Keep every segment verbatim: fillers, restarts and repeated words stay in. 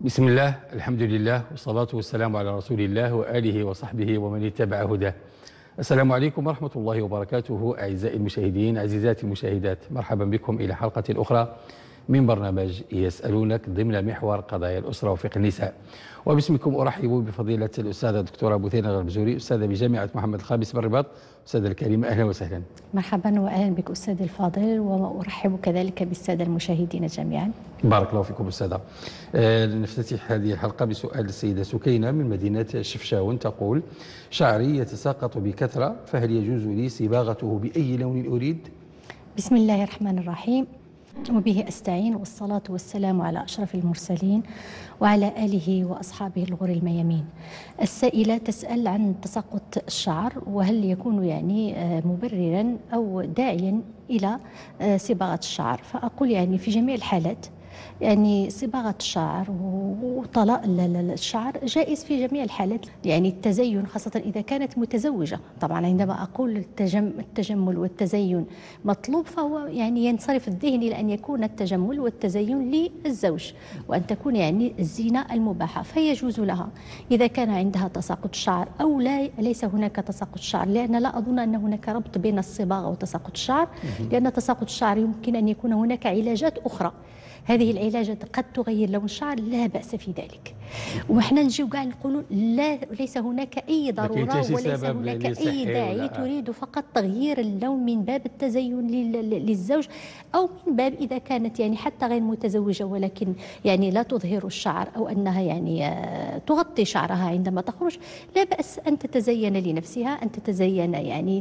بسم الله، الحمد لله، والصلاة والسلام على رسول الله وآله وصحبه ومن اتبع هداه. السلام عليكم ورحمة الله وبركاته. أعزائي المشاهدين، عزيزاتي المشاهدات، مرحبا بكم إلى حلقة أخرى من برنامج يسألونك ضمن محور قضايا الأسرة وفقه النساء. وباسمكم أرحب بفضيلة الأستاذة الدكتورة بثينة الغربزوري، أستاذة بجامعة محمد الخامس بالرباط. أستاذة الكريمة، أهلا وسهلا. مرحبا وأهلا بك أستاذ الفاضل، وأرحب كذلك بالسادة المشاهدين جميعا. بارك الله فيكم أستاذة. آه نفتتح هذه الحلقة بسؤال السيدة سكينة من مدينة شفشاون، تقول: شعري يتساقط بكثرة، فهل يجوز لي صباغته بأي لون أريد؟ بسم الله الرحمن الرحيم، وبه أستعين، والصلاة والسلام على أشرف المرسلين وعلى آله وأصحابه الغر الميامين. السائلة تسأل عن تساقط الشعر، وهل يكون يعني مبررا أو داعيا إلى صباغة الشعر. فأقول يعني في جميع الحالات يعني صباغة الشعر وطلاء الشعر جائز في جميع الحالات. يعني التزين خاصة إذا كانت متزوجة، طبعا عندما أقول التجمل والتزين مطلوب، فهو يعني ينصرف الذهن إلى أن يكون التجمل والتزين للزوج، وأن تكون يعني الزينة المباحة، فيجوز لها إذا كان عندها تساقط شعر أو لا ليس هناك تساقط شعر، لأن لا أظن أن هناك ربط بين الصباغة وتساقط الشعر، لأن تساقط الشعر يمكن أن يكون هناك علاجات أخرى، هذه العلاجات قد تغير لون الشعر، لا بأس في ذلك. وإحنا نجيو كاع نقولوا لا، ليس هناك أي ضرورة وليس هناك أي داعي، تريد فقط تغيير اللون من باب التزين للزوج، أو من باب إذا كانت يعني حتى غير متزوجة ولكن يعني لا تظهر الشعر، أو أنها يعني تغطي شعرها عندما تخرج، لا بأس أن تتزين لنفسها، أن تتزين يعني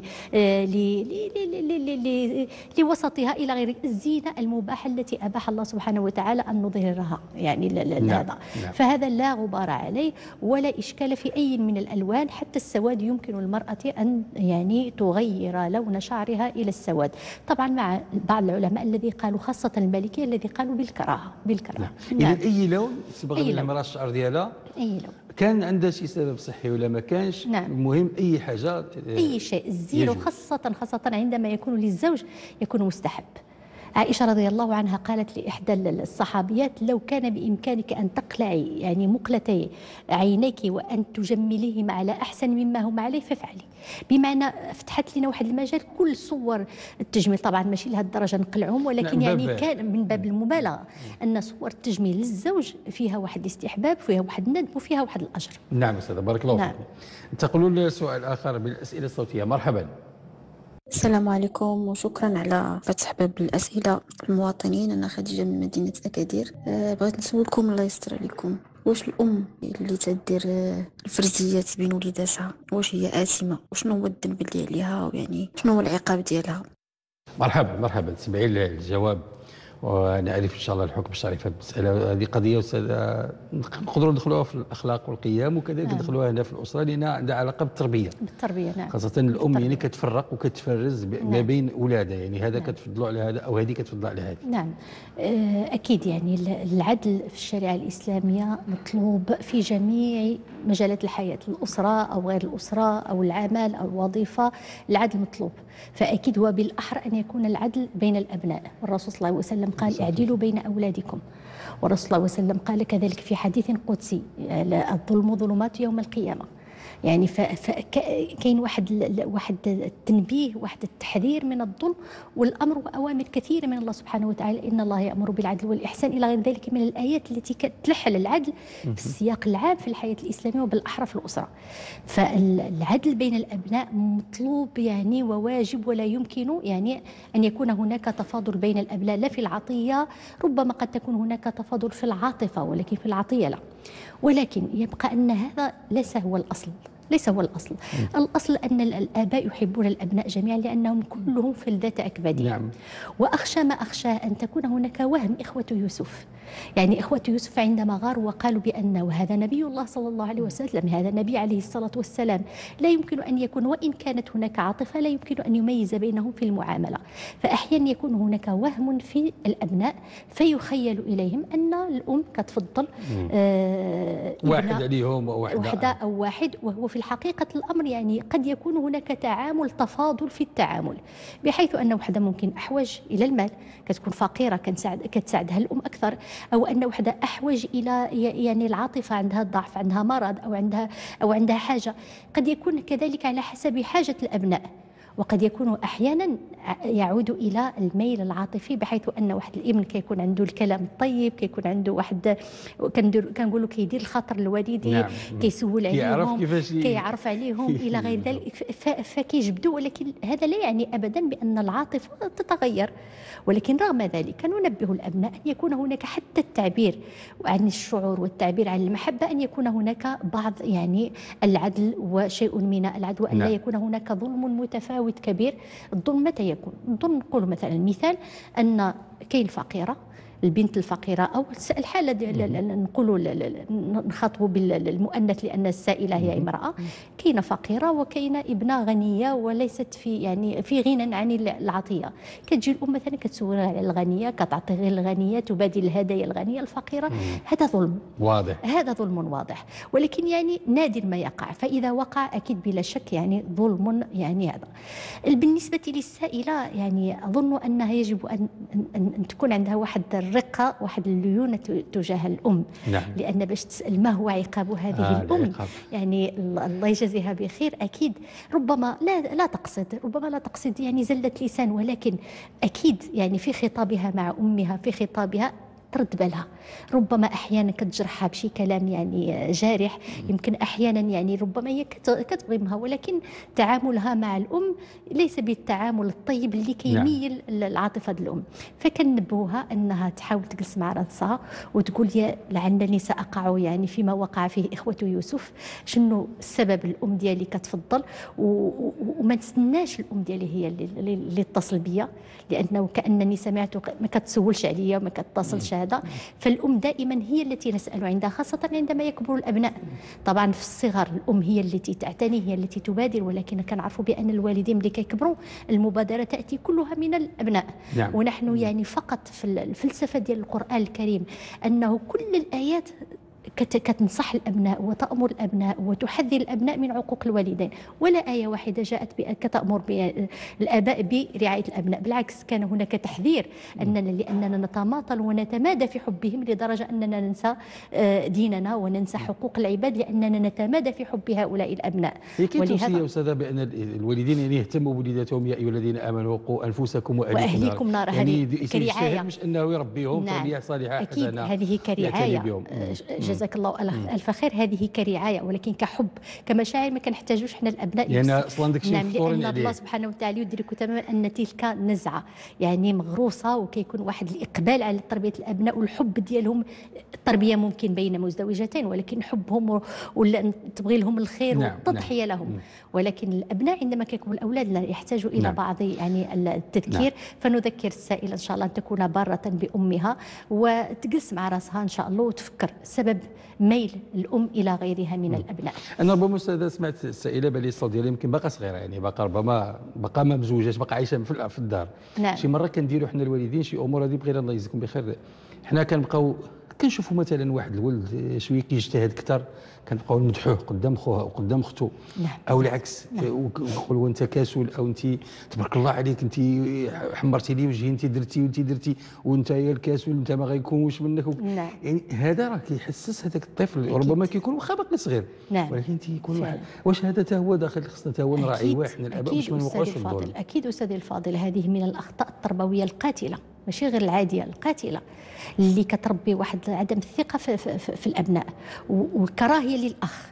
لوسطها إلى غير الزينة المباحة التي أباح الله سبحانه وتعالى أن نظهرها يعني لهذا. نعم. فهذا لا غبار عليه ولا إشكال في أي من الألوان، حتى السواد يمكن المرأة أن يعني تغير لون شعرها إلى السواد، طبعا مع بعض العلماء الذي قالوا خاصة المالكية الذي قالوا بالكراهة بالكراهة. نعم. نعم. إذا أي لون صبغ المرأة الشعر ديالها، أي لون كان عندها شي سبب صحي ولا ما كانش. نعم. المهم أي حاجة، أي شيء الزينة، خاصة خاصة عندما يكون للزوج يكون مستحب. عائشة رضي الله عنها قالت لإحدى الصحابيات: لو كان بإمكانك أن تقلعي يعني مقلتي عينيك وأن تجمليهما على أحسن مما هم عليه فافعلي. بمعنى فتحت لنا واحد المجال، كل صور التجميل، طبعا ماشي لهذه الدرجة نقلعهم، ولكن يعني كان من باب المبالغة أن صور التجميل للزوج فيها واحد الاستحباب، فيها واحد الندب، وفيها واحد الأجر. نعم أستاذة، بارك الله فيك. نعم. انتقلوا لسؤال آخر بالأسئلة الصوتية. مرحبا. السلام عليكم، وشكرا على فتح باب الأسئلة المواطنين. أنا خديجة من مدينة أكادير. أه بغيت نسولكم، الله يستر عليكم، واش الأم اللي تدير الفرزيات بين وليداتها واش هي آثمة، وشنو هو الذنب اللي عليها، ويعني شنو هو العقاب ديالها؟ مرحبا مرحبا، تسمعي الجواب ونعرف ان شاء الله الحكم الشرعي في المساله. هذه قضيه استاذ نقدروا ندخلوها في الاخلاق والقيم، وكذلك نعم. ندخلوها هنا في الاسره، لانها عندها علاقه بالتربيه بالتربيه نعم. خاصه الام بالتربية. يعني كتفرق وكتفرز نعم. ما بين اولادها، يعني هذا نعم. كتفضلوا على هذا او هذه كتفضل على هذه. نعم اكيد، يعني العدل في الشريعه الاسلاميه مطلوب في جميع مجالات الحياه، الاسره او غير الاسره او العمل او الوظيفه، العدل مطلوب. فاكيد هو بالاحرى ان يكون العدل بين الابناء، والرسول صلى الله عليه وسلم قال: اعدلوا بين أولادكم. والرسول صلى الله عليه وسلم قال كذلك في حديث قدسي: الظلم ظلمات يوم القيامة. يعني فكاين واحد واحد التنبيه، واحد التحذير من الظلم، والامر واوامر كثيره من الله سبحانه وتعالى: ان الله يامر بالعدل والاحسان، الى غير ذلك من الايات التي تلح العدل في السياق العام في الحياه الاسلاميه وبالاحرى في الاسره. فالعدل بين الابناء مطلوب يعني وواجب، ولا يمكن يعني ان يكون هناك تفاضل بين الابناء، لا في العطيه، ربما قد تكون هناك تفاضل في العاطفه ولكن في العطيه لا. ولكن يبقى ان هذا ليس هو الاصل، ليس هو الأصل. م. الأصل أن الآباء يحبون الأبناء جميعا لأنهم كلهم فلذة أكبادهم. نعم. وأخشى ما أخشى أن تكون هناك وهم إخوة يوسف. يعني إخوة يوسف عندما غاروا وقالوا بأن وهذا نبي الله صلى الله عليه وسلم، هذا النبي عليه الصلاة والسلام، لا يمكن أن يكون، وإن كانت هناك عاطفة، لا يمكن أن يميز بينهم في المعاملة. فأحيانا يكون هناك وهم في الأبناء، فيخيل إليهم أن الأم كتفضل آه واحد عليهم أو واحدة أو واحد، وهو في في الحقيقة الأمر يعني قد يكون هناك تعامل تفاضل في التعامل، بحيث أن وحدة ممكن أحوج إلى المال كتكون فقيرة كتساعدها الأم أكثر، أو أن وحدة أحوج إلى يعني العاطفة، عندها ضعف، عندها مرض، أو عندها أو عندها حاجة. قد يكون كذلك على حسب حاجة الأبناء، وقد يكون أحيانا يعود إلى الميل العاطفي، بحيث أن واحد الابن كيكون عنده الكلام الطيب، كيكون عنده واحد كنقولوا كيدير الخاطر الوالدين، نعم. كيسول عليهم، كيعرف عليهم إلى غير ذلك، فكيجبدوا. ولكن هذا لا يعني أبدا بأن العاطفة تتغير، ولكن رغم ذلك ننبه الأبناء أن يكون هناك حتى التعبير عن الشعور والتعبير عن المحبة، أن يكون هناك بعض يعني العدل وشيء من العدل، وأن لا يكون هناك ظلم متفاوت كبير. الظلم متى يكون؟ الظلم نقول مثلا مثال أن كاين فقيرة، البنت الفقيرة أو الحالة نقولوا نخاطبوا بالمؤنث لأن السائلة هي امرأة، كاينة فقيرة وكاينة ابنة غنية وليست في يعني في غنى عن العطية. كتجي الأم مثلا كتسول على الغنية، كتعطي غير الغنية، تبادل الهدايا الغنية الفقيرة، هذا ظلم واضح، هذا ظلم واضح، ولكن يعني نادر ما يقع. فإذا وقع أكيد بلا شك يعني ظلم يعني هذا. بالنسبة للسائلة يعني أظن أنها يجب أن, أن, أن تكون عندها واحد الرقة، واحد الليونة تجاه الأم، نعم. لأن باش تسأل ما هو عقاب هذه آه الأم العقاب. يعني الله يجزيها بخير، أكيد ربما لا لا تقصد ربما لا تقصد يعني زلة لسان، ولكن أكيد يعني في خطابها مع أمها، في خطابها ترد بالها، ربما أحيانا كتجرحها بشي كلام يعني جارح، يمكن أحيانا يعني ربما هي كتبغمها، ولكن تعاملها مع الأم ليس بالتعامل الطيب اللي كيميل العاطفة الأم. فكنبهوها أنها تحاول تجلس مع راسها وتقول يا لعلني سأقع يعني فيما وقع فيه إخوة يوسف، شنو السبب الأم ديالي كتفضل، وما نستناش الأم ديالي هي اللي, اللي اتصل بيا، لأنه كأنني سمعت ما كتسولش عليا وما كتصلش هذا. فالأم دائما هي التي نسأل عندها، خاصة عندما يكبر الأبناء. طبعا في الصغر الأم هي التي تعتني، هي التي تبادر، ولكن كنعرفوا بأن الوالدين ملي كيكبروا المبادرة تأتي كلها من الأبناء، نعم. ونحن يعني فقط في الفلسفة ديال القرآن الكريم أنه كل الآيات كتنصح الأبناء وتأمر الأبناء وتحذر الأبناء من عقوق الوالدين، ولا آية واحدة جاءت كتأمر الآباء برعاية الأبناء، بالعكس كان هناك تحذير أننا لأننا نتماطل ونتمادى في حبهم لدرجة أننا ننسى ديننا وننسى حقوق العباد، لأننا نتمادى في حب هؤلاء الأبناء. ولهذا أستاذة بأن الوالدين يعني يهتموا بوليداتهم، يا أيها الذين آمنوا قوا أنفسكم وأهليكم نارا، يعني هذه كرعاية، مش أنه يربيهم تربية صالحة أكيد هذه كرعاية. جزاك الله الف خير، هذه كرعاية، ولكن كحب كمشاعر ما كنحتاجوش حنا الابناء، يعني اصلا داك الشيء نعم، لان الله سبحانه وتعالى يدرك تماما ان تلك نزعه يعني مغروسه، وكيكون واحد الاقبال على تربيه الابناء والحب ديالهم. التربيه ممكن بين مزدوجتين، ولكن حبهم ولا تبغي لهم الخير، نعم، والتضحيه نعم. لهم مم. ولكن الابناء عندما كيكبروا الاولاد يحتاجوا الى نعم. بعض يعني التذكير، نعم. فنذكر السائله ان شاء الله ان تكون باره بامها وتجلس مع راسها ان شاء الله وتفكر سبب ميل الام الى غيرها من م. الابناء. انا ربما استاذه سمعت السائله بالي الصوت ديالها يمكن باقا صغيره، يعني باقا ربما باقا ما مزوجاش، باقا عايشه في الدار، نعم. شي مره كنديروا حنا الوالدين شي امور هذه بغير الله يجزيكم بخير، حنا كنبقاو كنشوفوا مثلا واحد الولد شويه كيجتهد اكثر كنبقاو نمدحوه قدام خوها وقدام اختو، نعم. او العكس، نعم. ونقولوا انت كاسول، او انت تبارك الله عليك انت حمرتي لي وجهي، انت درتي وانت درتي وانت يا الكاسول انت ما غيكونش منك و... نعم. يعني هذا راه كيحسس هذاك الطفل، ربما كيكون واخا باقي صغير، نعم. ولكن تيكون واحد واش هذا حتى هو داخل، خصنا حتى هو نراعي واحد من الاباء باش ما نوقعوش في الظلم. اكيد استاذي الفاضل، هذه من الاخطاء التربويه القاتله، ماشي غير العاديه، القاتله اللي كتربي واحد عدم الثقه في, في, في, في الابناء، والكراهيه للاخ،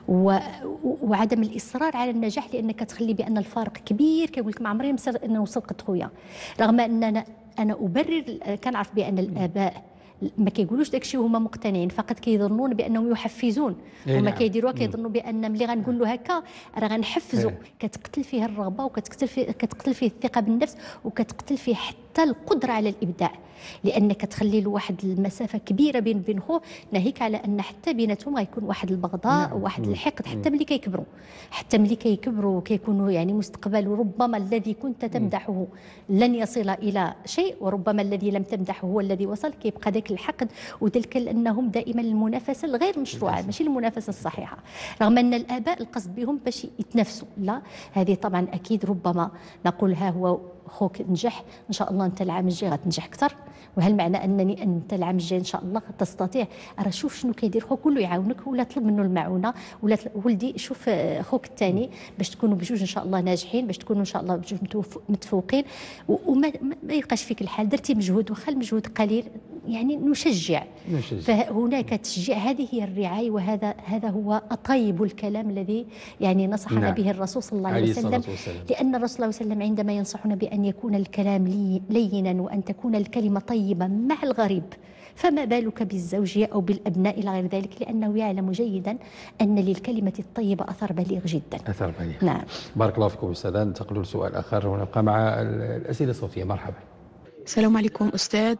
وعدم الاصرار على النجاح، لانك تخلي بان الفارق كبير. كيقول لك ما عمري نوصل قد خويا، رغم اننا انا ابرر، كنعرف بان الاباء ما كيقولوش داكشي وهما مقتنعين، فقط كيظنون بانهم يحفزون، هما كيديروها كيظنوا بان ملي غنقول له هكا راه غنحفزوا، كتقتل فيه الرغبه وكتقتل فيه كتقتل فيه الثقه بالنفس، وكتقتل فيه حتى القدره على الابداع، لانك تخلي له واحد المسافه كبيره بين بين خوه، ناهيك على ان حتى بيناتهم غيكون واحد البغضاء وواحد الحقد حتى ملي كيكبروا، حتى ملي كيكبروا كيكونوا يعني مستقبل، وربما الذي كنت تمدحه لن يصل الى شيء، وربما الذي لم تمدحه هو الذي وصل، كيبقى داك ذلك الحقد وتلك أنهم دائما المنافسة الغير مشروعة ماشي المنافسة الصحيحة، رغم أن الآباء القصد بهم باش يتنافسوا. لا، هذه طبعا أكيد ربما نقول ها هو خوك نجح إن شاء الله أنت العام الجاي غتنجح أكثر، وهل معنى أنني أنت العام الجاي إن شاء الله تستطيع؟ راه شوف شنو كيدير خوك كله يعاونك، ولا طلب منه المعونة، ولا ولدي شوف خوك الثاني باش تكونوا بجوج إن شاء الله ناجحين، باش تكونوا إن شاء الله بجوج متفوقين، وما ما يبقاش فيك الحال درتي مجهود وخا المجهود قليل يعني نشجع. نشجع. فهناك تشجيع، هذه هي الرعاية، وهذا هذا هو طيب الكلام الذي يعني نصحنا نعم. به الرسول صلى الله عليه وسلم، لأن الرسول صلى الله عليه وسلم عندما ينصحنا بأن يكون الكلام لي لينا وأن تكون الكلمة طيبة مع الغريب، فما بالك بالزوجية أو بالأبناء إلى غير ذلك، لأنه يعلم جيدا أن للكلمة الطيبة أثر بليغ جدا. أثر بليغ. نعم. بارك الله فيكم أستاذة. ننتقل لسؤال آخر ونبقى مع الأسئلة الصوتية. مرحبا. السلام عليكم أستاذ،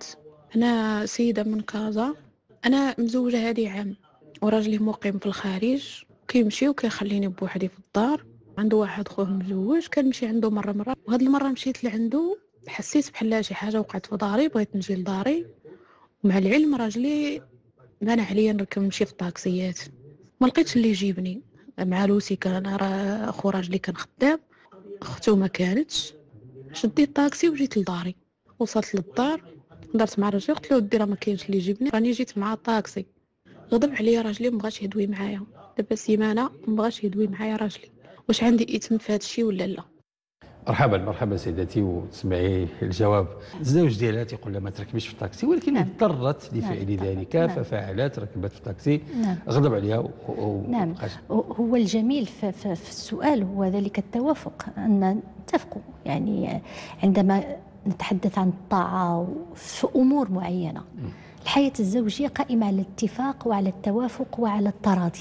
أنا سيدة من كازا، أنا مزوجة هذه عام وراجلي مقيم في الخارج، كيمشي وكيخليني بوحدي في الدار، عنده واحد خوه مزوج كنمشي عنده مرة مرة، وهاد المرة مشيت لعنده حسيت بحال شي حاجة وقعت في داري، بغيت نجي لداري، ومع العلم راجلي مانع عليا نركب نمشي في الطاكسيات، ما لقيتش اللي يجيبني مع لوسي، كان راه اخو راجلي كان خدام، اختو ما كانتش، شديت الطاكسي وجيت لداري، وصلت للدار درت مع راجلي قلت له ودي راه ما كاينش اللي يجيبني، راني جيت مع الطاكسي، غضب عليا راجلي ومبغاش يدوي معايا، دابا سيمانه مبغاش يدوي معايا راجلي، واش عندي اثم في هذا الشيء ولا لا؟ مرحبا مرحبا سيدتي، وتسمعي الجواب. الزوج ديالها تيقول لها ما تركبيش في الطاكسي، ولكن نعم. اضطرت لفعل نعم. ذلك نعم. ففعلت، ركبت في الطاكسي، نعم. غضب عليها و... و... نعم. هو الجميل في, في, في السؤال هو ذلك التوافق، أن نتفقوا يعني عندما نتحدث عن الطاعة في أمور معينة. م. الحياة الزوجية قائمة على الاتفاق وعلى التوافق وعلى التراضي،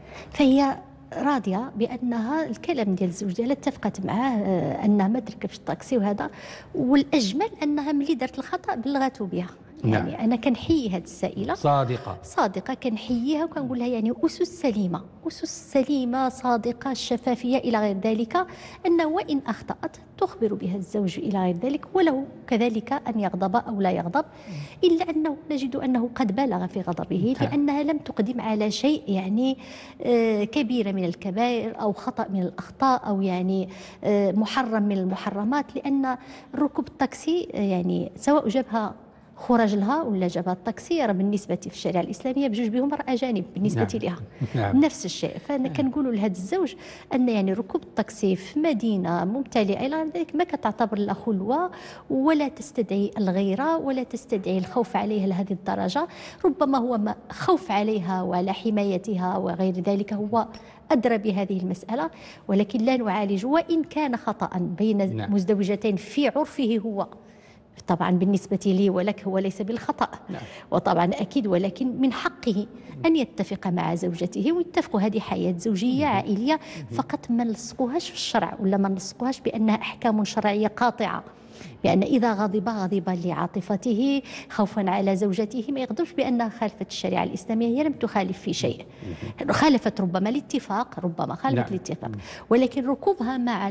فهي راضيه بانها الكلام ديال الزوج ديالها اتفقت معاه انها ما تركبش الطاكسي، وهذا والاجمل انها ملي دارت الخطا بلغته بها. نعم. يعني انا كنحيي هذه السائله صادقه صادقه كنحييها وكنقول لها يعني اسس سليمه، اسس سليمه صادقه شفافيه الى غير ذلك، انه وان اخطات تخبر بها الزوج الى غير ذلك، وله كذلك ان يغضب او لا يغضب، الا انه نجد انه قد بالغ في غضبه لانها لم تقدم على شيء يعني كبيره من الكبائر او خطا من الاخطاء او يعني محرم من المحرمات، لان ركوب الطاكسي يعني سواء جابها خرج لها ولا جابها الطاكسي، راه بالنسبه في الشريعه الاسلاميه بجوج بهم راه اجانب بالنسبه نعم. لها نعم. نفس الشيء. فانا نعم. كنقولوا لهذا الزوج ان يعني ركوب الطاكسي في مدينه ممتلئه الى ذلك ما كتعتبر لا خلوه ولا تستدعي الغيره ولا تستدعي الخوف عليها لهذه الدرجه، ربما هو خوف عليها وعلى حمايتها وغير ذلك هو أدرى بهذه المسألة، ولكن لا نعالج وإن كان خطأ بين نعم. مزدوجتين في عرفه هو طبعا بالنسبة لي ولك هو ليس بالخطأ نعم. وطبعا أكيد، ولكن من حقه أن يتفق مع زوجته ويتفقوا، هذه حياة زوجية عائلية، فقط ما نلصقوهاش في الشرع ولا ما نلصقوهاش بأنها أحكام شرعية قاطعة، بأن إذا غضب غضب لعاطفته خوفا على زوجته، ما يغضبش بأنها خالفت الشريعة الإسلامية، هي لم تخالف في شيء، خالفت ربما الاتفاق، ربما خالفت نعم. الاتفاق، ولكن ركوبها مع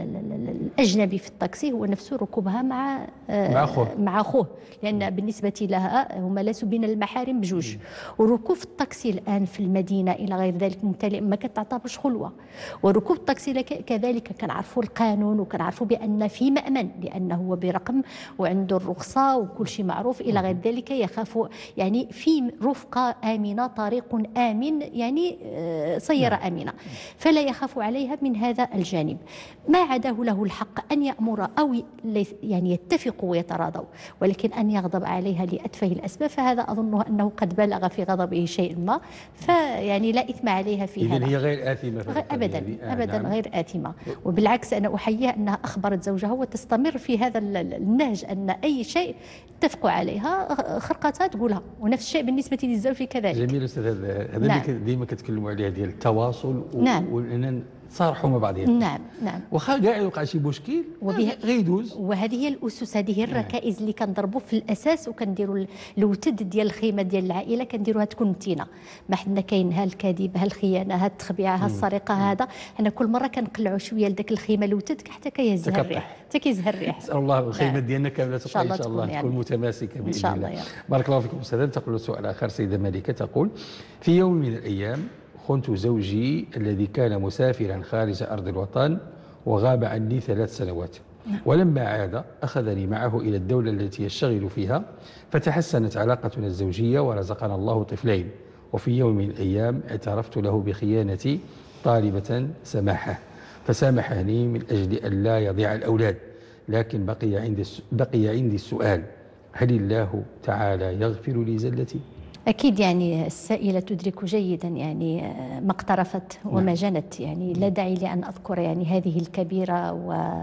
الأجنبي في الطاكسي هو نفسه ركوبها مع مع أخوه مع أخوه، لأن بالنسبة لها هما ليسوا بين المحارم بجوج، وركوب الطاكسي الآن في المدينة إلى غير ذلك ممتلئ ما كتعتبرش خلوة، وركوب الطاكسي كذلك كنعرفوا القانون وكنعرفوا بأن في مأمن لأنه برقم وعنده الرخصة وكل شيء معروف إلى غير ذلك، يخاف يعني في رفقة آمنة، طريق آمن، يعني سيارة آمنة، فلا يخاف عليها من هذا الجانب. ما عداه له الحق أن يأمر أو يعني يتفقوا ويتراضوا، ولكن أن يغضب عليها لأتفه الأسباب فهذا أظنه أنه قد بلغ في غضبه شيء ما، فيعني لا إثم عليها في هذا. إذن هي غير آثمة غير أبدا يعني. أبدا نعم. غير آثمة، وبالعكس أنا أحييها أنها أخبرت زوجها وتستمر في هذا النهج، أن أي شيء اتفقوا عليها خرقتها تقولها، ونفس الشيء بالنسبة للزوج كذلك. جميل أستاذ، هذا نعم. اللي ديما كتكلموا عليه ديال التواصل و... نعم. وأن تصارحوا مع بعضهم. نعم نعم. واخا كاع يوقع شي مشكل وبها غيدوز. وهذه هي الاسس، هذه هي الركائز اللي كنضربوا في الاساس، وكنديروا الوتد ديال الخيمه ديال العائله كنديروها تكون متينه. ما حنا كاين ها الكذب، ها الخيانه، ها التخبيعه، ها السرقه، هذا حنا كل مره كنقلعوا شويه لذاك الخيمه الوتد حتى كيهزها الريح، حتى كيزهر الريح. نسال الله الخيمه ديالنا كامله تبقى ان شاء الله تكون متماسكه باذن ان شاء الله. بارك الله فيكم استاذه. تقول سؤال اخر سيده مالكه، تقول: في يوم من الايام خنت زوجي الذي كان مسافرا خارج أرض الوطن وغاب عني ثلاث سنوات، ولما عاد أخذني معه إلى الدولة التي يشتغل فيها، فتحسنت علاقتنا الزوجية ورزقنا الله طفلين. وفي يوم من الأيام اعترفت له بخيانتي طالبة سماحه، فسامحني من أجل أن لا يضيع الأولاد. لكن بقي عندي بقي عندي السؤال: هل الله تعالى يغفر لي زلتي؟ أكيد يعني السائلة تدرك جيدا يعني ما اقترفت وما جنت، يعني لا داعي لأن أذكر يعني هذه الكبيرة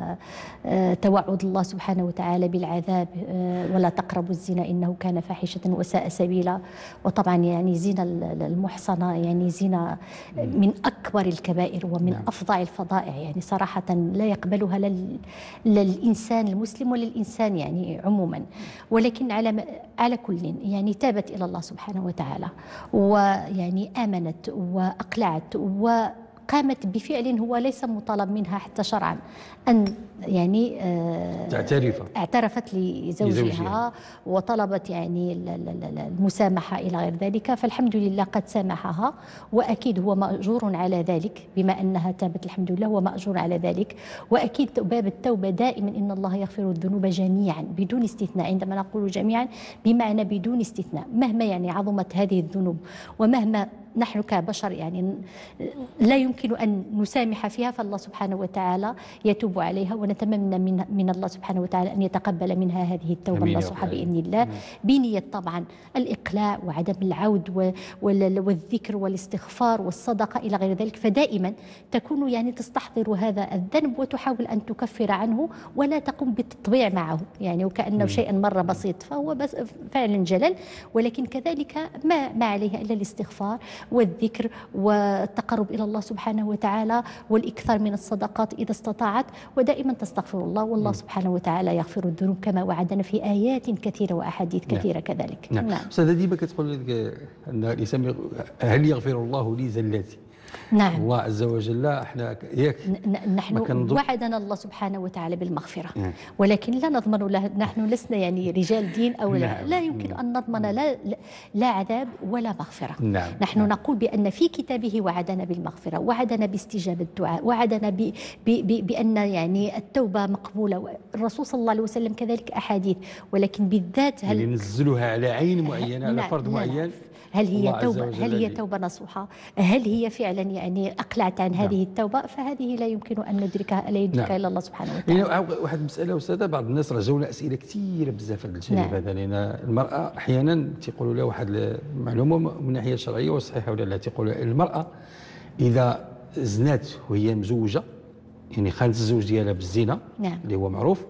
وتوعد الله سبحانه وتعالى بالعذاب: ولا تقربوا الزنا إنه كان فاحشة وساء سبيلا. وطبعا يعني زنا المحصنة يعني زنا من أكبر الكبائر ومن أفظع الفظائع، يعني صراحة لا يقبلها للإنسان المسلم ولا الإنسان يعني عموما. ولكن على على كل يعني تابت إلى الله سبحانه وتعالى، ويعني آمنت وأقلعت وقامت بفعل هو ليس مطالب منها حتى شرعا، أن يعني آه تعترف اعترفت لزوجها وطلبت يعني المسامحة إلى غير ذلك. فالحمد لله قد سامحها، وأكيد هو مأجور على ذلك بما أنها تابت، الحمد لله هو مأجور على ذلك. وأكيد باب التوبة دائما إن الله يغفر الذنوب جميعا بدون استثناء. عندما نقول جميعا بمعنى بدون استثناء، مهما يعني عظمت هذه الذنوب ومهما نحن كبشر يعني لا يمكن أن نسامح فيها، فالله سبحانه وتعالى يتوب عليها. ونتمنى من من الله سبحانه وتعالى أن يتقبل منها هذه التوبة النصوحة بإذن الله، بنية طبعا الإقلاع وعدم العود والذكر والاستغفار والصدقة إلى غير ذلك. فدائما تكون يعني تستحضر هذا الذنب وتحاول أن تكفر عنه ولا تقوم بالتطبيع معه، يعني وكأنه شيئا مرة بسيط، فهو بس فعلا جلل. ولكن كذلك ما ما عليها إلا الاستغفار والذكر والتقرب إلى الله سبحانه وتعالى والإكثار من الصدقات إذا استطاعت، ودائما تستغفر الله، والله سبحانه وتعالى يغفر الذنوب كما وعدنا في آيات كثيرة وأحاديث كثيرة. نعم. كذلك. نعم. نعم. أستاذة ديما كتقول لك أن الإنسان هل يغفر الله لي زلاتي؟ نعم. الله عز وجل احنا ياك نحن وعدنا الله سبحانه وتعالى بالمغفرة، نعم. ولكن لا نضمن له، نحن لسنا يعني رجال دين أو لا, نعم. لا يمكن أن نضمن لا, لا عذاب ولا مغفرة. نعم. نحن نعم. نقول بأن في كتابه وعدنا بالمغفرة، وعدنا باستجابة الدعاء، وعدنا ب ب ب بأن يعني التوبة مقبولة. الرسول صلى الله عليه وسلم كذلك أحاديث، ولكن بالذات هل يعني ننزلها على عين معينة على فرد نعم. معين؟ نعم. هل هي توبة هل هي توبة نصوحة؟ هل هي فعلا يعني أقلعت عن هذه نعم. التوبة؟ فهذه لا يمكن أن ندركها، لا يدركها نعم. إلا الله سبحانه وتعالى. يعني واحد المسألة أستاذة، بعض الناس رجعونا أسئلة كثيرة بزاف هذا الجانب نعم. هذا، لأن المرأة أحيانا تيقولوا لها واحد المعلومة من الناحية الشرعية والصحيحة ولا لا، تيقول المرأة إذا زنات وهي مزوجة، يعني خانت الزوج ديالها بالزنا نعم. اللي هو معروف،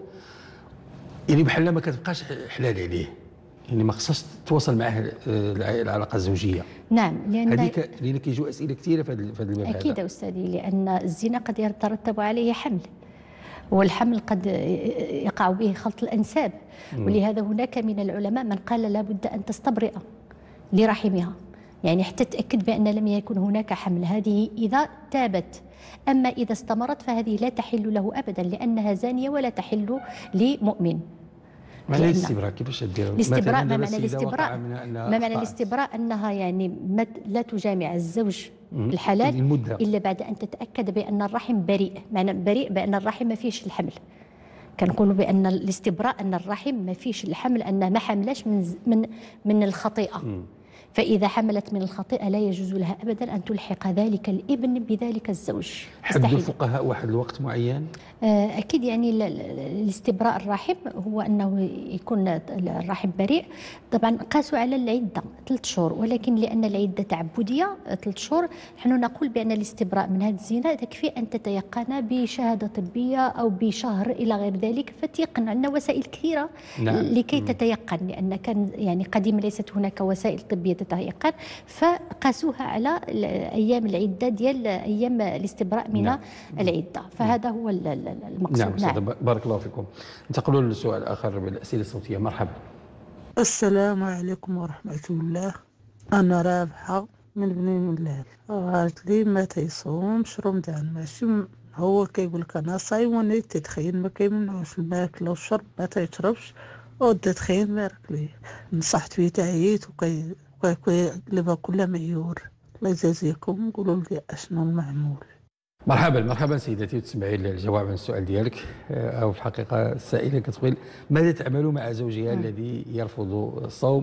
يعني بحال ما كتبقاش حلال عليه، يعني ما خصهاش تواصل معه العلاقه الزوجيه. نعم، لان هذيك لان كيجيو اسئله كثيره في هذا الباب. اكيد هذا. استاذي، لان الزنا قد يترتب عليه حمل، والحمل قد يقع به خلط الانساب، م. ولهذا هناك من العلماء من قال لابد ان تستبرئ لرحمها، يعني حتى تاكد بان لم يكن هناك حمل. هذه اذا تابت، اما اذا استمرت فهذه لا تحل له ابدا، لانها زانيه ولا تحل لمؤمن. ما معنى الاستبراء؟ كيفاش ديروا الاستبراء؟ ما معنى الاستبراء؟ ما معنى الاستبراء؟ انها يعني لا تجامع الزوج الحلال المدة. الا بعد ان تتاكد بان الرحم بريء، معنى بريء بان الرحم ما فيش الحمل. كنقولوا بان الاستبراء ان الرحم ما فيش الحمل، انها ما حملش من من من الخطيئه. م. فإذا حملت من الخطيئة لا يجوز لها أبدا أن تلحق ذلك الابن بذلك الزوج. حد الفقهاء واحد الوقت معين؟ أكيد، يعني الاستبراء الرحم هو أنه يكون الرحم بريء. طبعا قاسوا على العدة ثلاث شهور، ولكن لأن العدة تعبدية ثلاث شهور، نحن نقول بأن الاستبراء من هذا الزنا تكفي أن تتيقن بشهادة طبية أو بشهر إلى غير ذلك، فتيقن. عندنا وسائل كثيرة نعم. لكي تتيقن، لأن كان يعني قديما ليست هناك وسائل طبية زوجتها إيقان، فقاسوها على أيام العدة ديال أيام الاستبراء من نعم. العدة، فهذا هو المقصود. نعم, نعم. بارك الله فيكم. انتقلوا للسؤال الآخر بالأسئلة الصوتية. مرحبا. السلام عليكم ورحمة الله. أنا رابحة من بني ملال. قالت لي ما تيصومش رمضان، ماشي هو كيقول لك أنا صايم وانا التدخين ما كيمنعوش الماكلة والشرب، ما تيشربش والتدخين بارك ليه. نصحت فيه تعييت وكيقلبها كل معيور. الله يجازيكم، قولوا لي أشنو المعمول. مرحبا مرحبا سيدتي، وتسمعي الجواب عن السؤال ديالك. أو في الحقيقة السائلة كتقول ماذا تعمل مع زوجها الذي يرفض الصوم،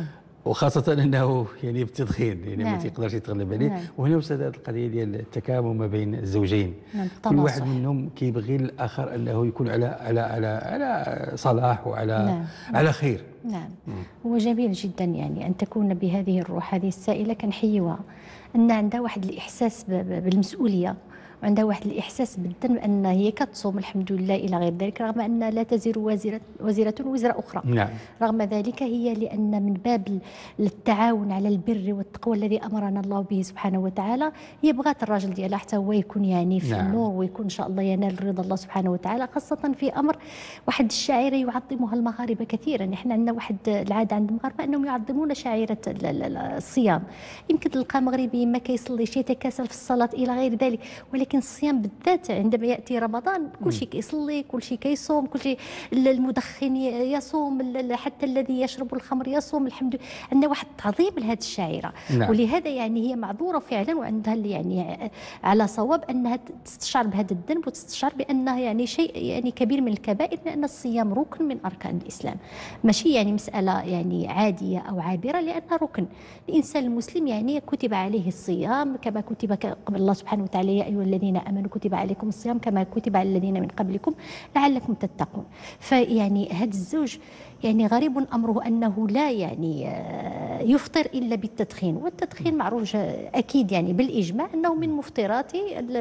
وخاصة أنه يعني بالتدخين، يعني نعم. ما تيقدرش يتغلب عليه. نعم. وهنا وسط هذه القضية ديال التكامل ما بين الزوجين. نعم. كل واحد منهم كيبغي الآخر أنه يكون على على على على صلاح وعلى نعم. على خير. نعم. هو جميل جدا يعني أن تكون بهذه الروح. هذه السائلة كنحيوها، أن عندها واحد الإحساس بالمسؤولية، وعندها واحد الإحساس بالذنب أن هي كتصوم الحمد لله إلى غير ذلك، رغم أن لا تزر وازرة وزرة وزر أخرى. نعم. رغم ذلك هي لأن من باب التعاون على البر والتقوى الذي أمرنا الله به سبحانه وتعالى، هي بغات الراجل ديالها حتى هو يكون يعني في نعم. النور، ويكون إن شاء الله ينال رضا الله سبحانه وتعالى، خاصة في أمر واحد الشاعرة يعظمها المغاربة كثيرا. نحن عندنا واحد العادة عند المغاربة أنهم يعظمون شاعرة الصيام. يمكن تلقى مغربي ما كيصليش، يتكاسل في الصلاة إلى غير ذلك، ولكن لكن الصيام بالذات عندما يأتي رمضان كل شيء كيصلي، كل شيء كيصوم، كل شيء المدخن يصوم، حتى الذي يشرب الخمر يصوم. الحمد لله عندنا واحد تعظيم لهذه الشاعرة. نعم. ولهذا يعني هي معذورة فعلا، وعندها يعني على صواب أنها تستشعر بهذا الذنب، وتستشعر بأنها يعني شيء يعني كبير من الكبائر، لأن الصيام ركن من أركان الإسلام، ماشي يعني مسألة يعني عادية أو عابرة، لأنها ركن. الإنسان المسلم يعني كتب عليه الصيام كما كتب قبل الله سبحانه وتعالى يا أيها الذين آمنوا كتب عليكم الصيام كما كتب على الذين من قبلكم لعلكم تتقون. فيعني هذا الزوج يعني غريب أمره أنه لا يعني يفطر إلا بالتدخين، والتدخين معروف أكيد يعني بالإجماع أنه من مفطرات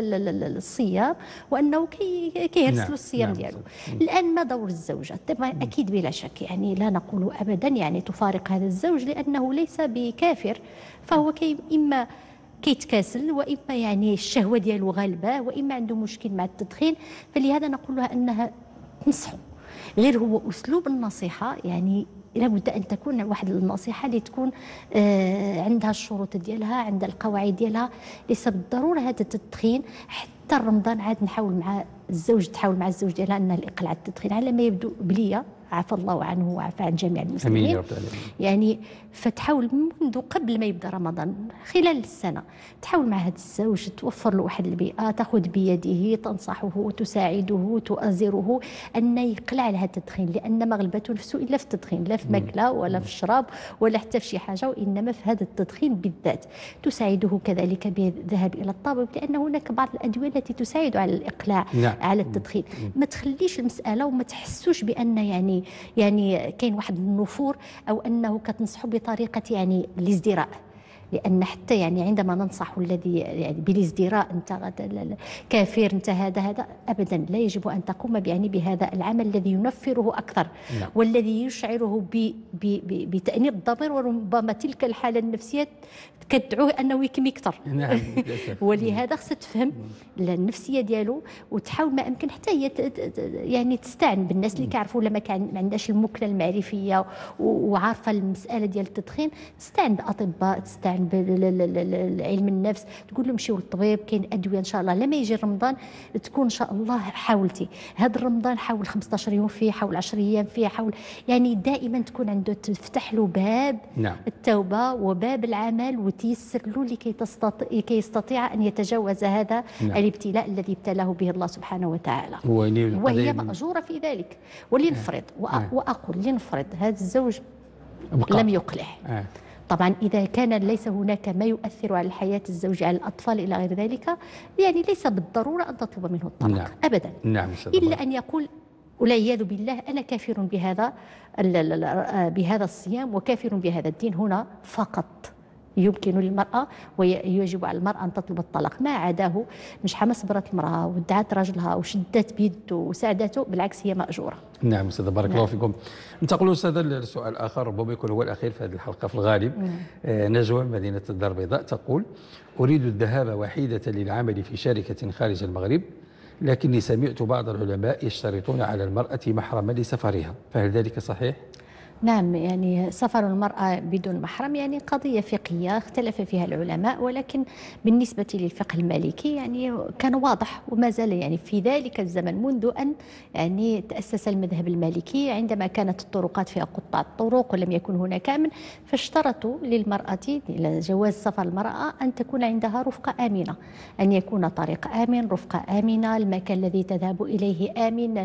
الصيام، وأنه كيهرسلوا الصيام ديالو. الآن ما دور الزوجة؟ طبعا أكيد بلا شك يعني لا نقول أبدا يعني تفارق هذا الزوج، لأنه ليس بكافر، فهو كي إما كيتكاسل، واما يعني الشهوه ديالو غالبه، واما عنده مشكل مع التدخين. فلهذا نقول لها انها تنصحه، غير هو اسلوب النصيحه يعني لابد ان تكون واحد النصيحه اللي تكون آه عندها الشروط ديالها، عندها القواعد ديالها. ليس بالضروره هذا التدخين حتى رمضان عاد نحاول مع الزوج تحاول مع الزوج ديالها انها الاقلاع التدخين على ما يبدو بليا، عفى الله عنه وعفى عن جميع المسلمين. امين يا رب العالمين. يعني فتحاول منذ قبل ما يبدا رمضان خلال السنه تحاول مع هذا الزوج توفر له واحد البيئه، تاخذ بيده، تنصحه، تساعده، تؤازره ان يقلع على هذا التدخين، لان ما غلبته نفسه الا في التدخين، لا في ماكله ولا في الشراب ولا حتى في شي حاجه، وانما في هذا التدخين بالذات. تساعده كذلك بالذهاب الى الطبيب، لان هناك بعض الادويه التي تساعد على الاقلاع نعم. على التدخين. ما تخليش المساله وما تحسوش بان يعني يعني كاين واحد النفور، او انه كتنصحوا بطريقه يعني الازدراء، لان حتى يعني عندما ننصح الذي يعني بالازدراء انت كافر انت هذا هذا ابدا، لا يجب ان تقوم يعني بهذا العمل الذي ينفره اكثر نعم. والذي يشعره بتأنيب الضمير، وربما تلك الحاله النفسيه كتدعوه انه يكمي اكثر نعم. ولهذا خصها تفهم النفسيه ديالو، وتحاول ما امكن حتى هي يعني تستعن بالناس اللي كيعرفوا، ولا ما عندهاش المكنه المعرفيه وعارفه المساله ديال التدخين، تستعن باطباء، تستعن بعلم النفس، تقول له مشيو للطبيب، كاين ادويه ان شاء الله لما يجي رمضان تكون ان شاء الله حاولتي هذا رمضان، حاول خمسطاش يوم فيه، حاول عشرة ايام فيه، حاول يعني دائما تكون عنده تفتح له باب نعم. التوبه وباب العمل، وتيسر له لكي تستطيع لكي يستطيع ان يتجاوز هذا نعم. الابتلاء الذي ابتلاه به الله سبحانه وتعالى، وهي ماجوره في ذلك. ولنفرض واقول لنفرض هذا الزوج بقى. لم يقلع آه. طبعا إذا كان ليس هناك ما يؤثر على الحياة الزوجية على الأطفال إلى غير ذلك، يعني ليس بالضرورة أن تطلب منه الطلاق نعم. أبدا نعم. إلا أن يقول والعياذ بالله أنا كافر بهذا بهذا الصيام وكافر بهذا الدين، هنا فقط يمكن للمرأة ويجب على المرأة أن تطلب الطلاق، ما عداه مش حما صبرت المرأة ودعت راجلها وشدت بيده وساعدته، بالعكس هي مأجورة. نعم أستاذة، بارك نعم. الله فيكم. ننتقل أستاذة للسؤال الآخر، ربما يكون هو الأخير في هذه الحلقة في الغالب. آه نجوى مدينة الدار البيضاء تقول: أريد الذهاب وحيدة للعمل في شركة خارج المغرب، لكني سمعت بعض العلماء يشترطون على المرأة محرما لسفرها، فهل ذلك صحيح؟ نعم، يعني سفر المرأة بدون محرم يعني قضية فقهية اختلف فيها العلماء، ولكن بالنسبة للفقه المالكي يعني كان واضح وما زال يعني في ذلك الزمن منذ أن يعني تأسس المذهب المالكي، عندما كانت الطرقات فيها قطاع الطرق ولم يكن هناك أمن، فاشترطوا للمرأة لجواز سفر المرأة أن تكون عندها رفقة آمنة، أن يكون طريق آمن، رفقة آمنة، المكان الذي تذهب إليه آمن،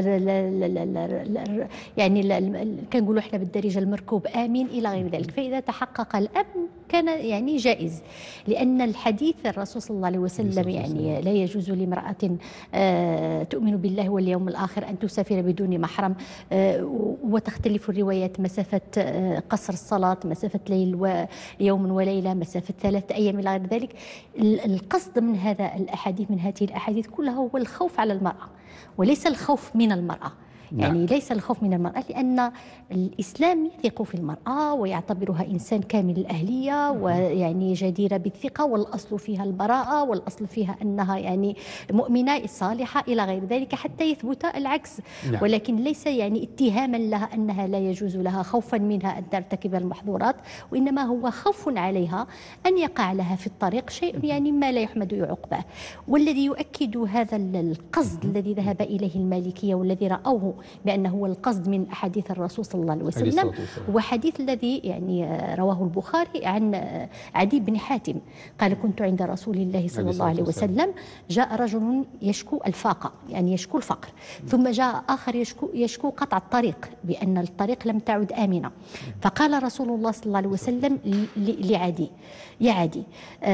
يعني كنقولوا احنا بالدارجه المركوب امن الى غير ذلك. فاذا تحقق الامن كان يعني جائز، لان الحديث الرسول صلى الله عليه وسلم يعني لا يجوز لامراه آه تؤمن بالله واليوم الاخر ان تسافر بدون محرم، آه وتختلف الروايات، مسافه آه قصر الصلاه، مسافه ليل ويوم وليله، مسافه ثلاثه ايام الى غير ذلك. القصد من هذا الاحاديث من هذه الاحاديث كلها هو الخوف على المراه وليس الخوف من المراه. يعني نعم. ليس الخوف من المرأة، لأن الإسلام يثق في المرأة ويعتبرها إنسان كامل الأهلية ويعني جديرة بالثقة، والأصل فيها البراءة، والأصل فيها أنها يعني مؤمنة صالحة إلى غير ذلك حتى يثبت العكس. نعم. ولكن ليس يعني اتهاما لها أنها لا يجوز لها، خوفا منها أن ترتكب المحظورات، وإنما هو خوف عليها أن يقع لها في الطريق شيء يعني ما لا يحمد عقباه. والذي يؤكد هذا القصد الذي ذهب إليه المالكية والذي رأوه بأنه هو القصد من أحاديث الرسول صلى الله عليه وسلم هو حديث الذي يعني رواه البخاري عن عدي بن حاتم قال: كنت عند رسول الله صلى الله عليه وسلم، جاء رجل يشكو الفاقة يعني يشكو الفقر، ثم جاء آخر يشكو, يشكو قطع الطريق بأن الطريق لم تعد آمنة، فقال رسول الله صلى الله عليه وسلم لعدي: يا عدي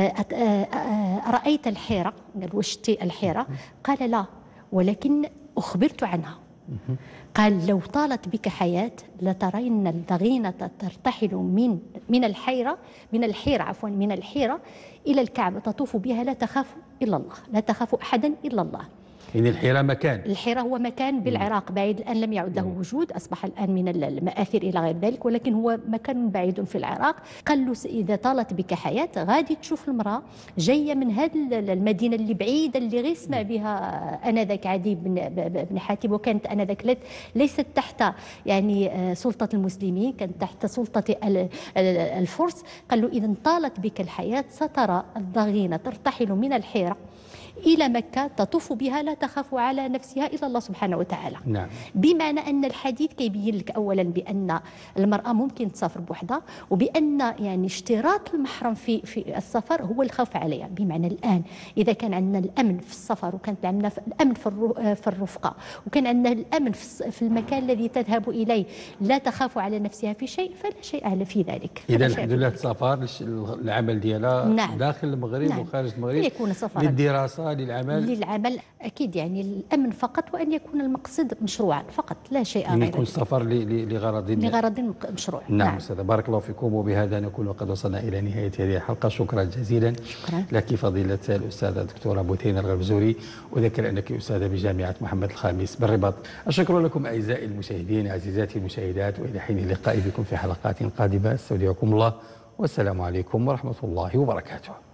أرأيت الحيرة؟ قال: وشتي الحيرة؟ قال: لا، ولكن أخبرت عنها. قال: لو طالت بك حياة لترين الضغينة ترتحل من من الحيرة من الحيرة عفوا من الحيرة إلى الكعبة، تطوف بها لا تخاف إلا الله، لا تخاف أحدا إلا الله. يعني الحيرة مكان، الحيرة هو مكان بالعراق بعيد، الآن لم يعد له وجود، أصبح الآن من المآثر إلى غير ذلك، ولكن هو مكان بعيد في العراق. قال له: إذا طالت بك حياة غادي تشوف المرأة جاية من هذه المدينة اللي بعيدة اللي غير سمع بها آنذاك عدي بن, بن حاتم، وكانت آنذاك ليست تحت يعني سلطة المسلمين، كانت تحت سلطة الفرس. قال له: إذا طالت بك الحياة سترى الضغينة ترتحل من الحيرة إلى مكة، تطوف بها لا تخاف على نفسها إلا الله سبحانه وتعالى. نعم. بمعنى أن الحديث كيبين لك أولا بأن المرأة ممكن تسافر بوحدها، وبأن يعني اشتراط المحرم في في السفر هو الخوف عليها. بمعنى الآن إذا كان عندنا الأمن في السفر، وكانت عندنا الأمن في الرفقة، وكان عندنا الأمن في المكان الذي تذهب إليه، لا تخاف على نفسها في شيء، فلا شيء في ذلك. إذا الحمد لله تسافر العمل ديالها نعم. داخل المغرب نعم. وخارج المغرب، يكون سفر للدراسة للعمل للعمل أكيد، يعني الأمن فقط، وأن يكون المقصد مشروعا فقط لا شيء غير، يعني يكون السفر لغرض لغرض مشروع. نعم, نعم. أستاذة، بارك الله فيكم، وبهذا نكون قد وصلنا إلى نهاية هذه الحلقة. شكرا جزيلا شكرا لك فضيلة الأستاذة الدكتورة بوتينة الغربزوري، وذكر أنك أستاذة بجامعة محمد الخامس بالرباط. الشكر لكم أعزائي المشاهدين، عزيزاتي المشاهدات، وإلى حين اللقاء بكم في حلقات قادمة. استودعكم الله، والسلام عليكم ورحمة الله وبركاته.